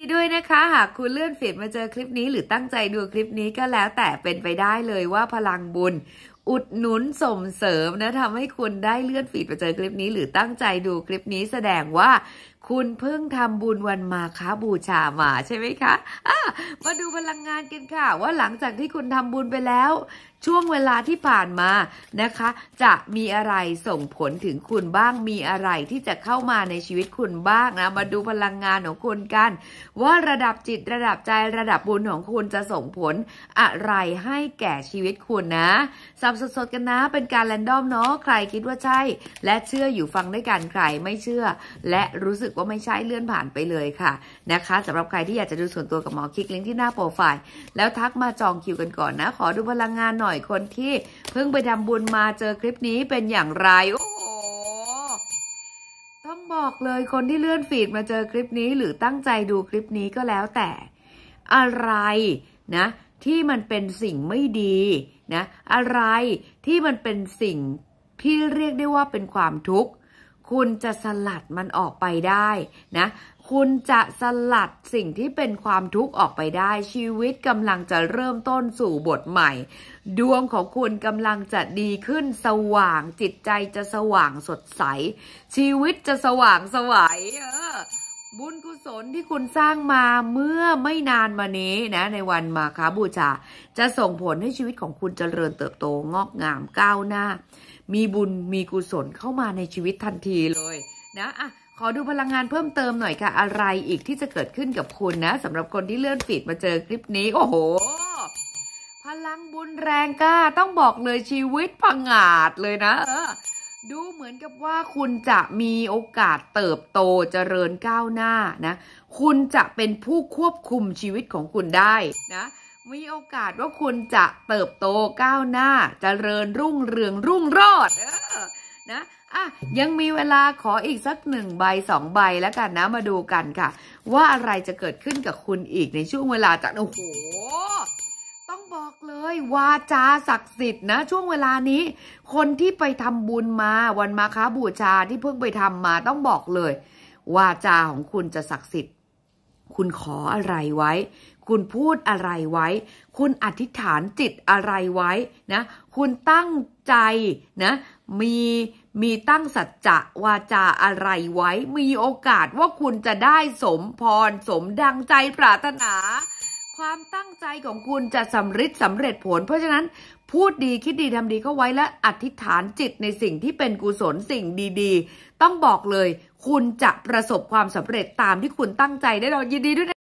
ด้วยนะคะหากคุณเลื่อนฟีดมาเจอคลิปนี้หรือตั้งใจดูคลิปนี้ก็แล้วแต่เป็นไปได้เลยว่าพลังบุญอุดหนุนส่งเสริมนะทำให้คุณได้เลื่อนฟีดมาเจอคลิปนี้หรือตั้งใจดูคลิปนี้แสดงว่าคุณเพิ่งทำบุญวันมาฆบูชามาใช่ไหมคะมาดูพลังงานกันค่ะว่าหลังจากที่คุณทำบุญไปแล้วช่วงเวลาที่ผ่านมานะคะจะมีอะไรส่งผลถึงคุณบ้างมีอะไรที่จะเข้ามาในชีวิตคุณบ้างนะมาดูพลังงานของคุณกันว่าระดับจิตระดับใจระดับบุญของคุณจะส่งผลอะไรให้แก่ชีวิตคุณนะสับสดๆกันนะเป็นการแรนดอมเนาะใครคิดว่าใช่และเชื่ออยู่ฟังด้วยกันใครไม่เชื่อและรู้สึกว่าไม่ใช่เลื่อนผ่านไปเลยค่ะนะคะสำหรับใครที่อยากจะดูส่วนตัวกับหมอคลิกลิงก์ที่หน้าโปรไฟล์แล้วทักมาจองคิวกันก่อนนะขอดูพลังงานหน่อยคนที่เพิ่งไปทำบุญมาเจอคลิปนี้เป็นอย่างไรโอ้โหต้องบอกเลยคนที่เลื่อนฟีดมาเจอคลิปนี้หรือตั้งใจดูคลิปนี้ก็แล้วแต่อะไรนะที่มันเป็นสิ่งไม่ดีนะอะไรที่มันเป็นสิ่งที่เรียกได้ว่าเป็นความทุกข์คุณจะสลัดมันออกไปได้นะคุณจะสลัดสิ่งที่เป็นความทุกข์ออกไปได้ชีวิตกำลังจะเริ่มต้นสู่บทใหม่ดวงของคุณกำลังจะดีขึ้นสว่างจิตใจจะสว่างสดใสชีวิตจะสว่างไสวบุญกุศลที่คุณสร้างมาเมื่อไม่นานมานี้นะในวันมาฆบูชาจะส่งผลให้ชีวิตของคุณเจริญเติบโตงอกงามก้าวหน้ามีบุญมีกุศลเข้ามาในชีวิตทันทีเลยนะขอดูพลังงานเพิ่มเติมหน่อยค่ะอะไรอีกที่จะเกิดขึ้นกับคุณนะสำหรับคนที่เลื่อนฟีดมาเจอคลิปนี้โอ้โหพลังบุญแรงกล้าต้องบอกเลยชีวิตผงาดเลยนะดูเหมือนกับว่าคุณจะมีโอกาสเติบโตเจริญก้าวหน้านะคุณจะเป็นผู้ควบคุมชีวิตของคุณได้นะมีโอกาสว่าคุณจะเติบโตก้าวหน้าเจริญรุ่งเรืองรุ่งโรจน์นะยังมีเวลาขออีกสัก1 ใบ 2 ใบแล้วกันนะมาดูกันค่ะว่าอะไรจะเกิดขึ้นกับคุณอีกในช่วงเวลาจากโอ้โหต้องบอกเลยวาจาศักดิ์สิทธิ์นะช่วงเวลานี้คนที่ไปทำบุญมาวันมาฆบูชาที่เพิ่งไปทำมาต้องบอกเลยวาจาของคุณจะศักดิ์สิทธิ์คุณขออะไรไว้คุณพูดอะไรไว้คุณอธิษฐานจิตอะไรไว้นะคุณตั้งใจนะมีตั้งสัจจะวาจาอะไรไว้มีโอกาสว่าคุณจะได้สมพรสมดังใจปรารถนาความตั้งใจของคุณจะสำเร็จผลเพราะฉะนั้นพูดดีคิดดีทำดีเข้าไว้และอธิษฐานจิตในสิ่งที่เป็นกุศลสิ่งดีๆต้องบอกเลยคุณจะประสบความสำเร็จตามที่คุณตั้งใจได้เรายินดีด้วย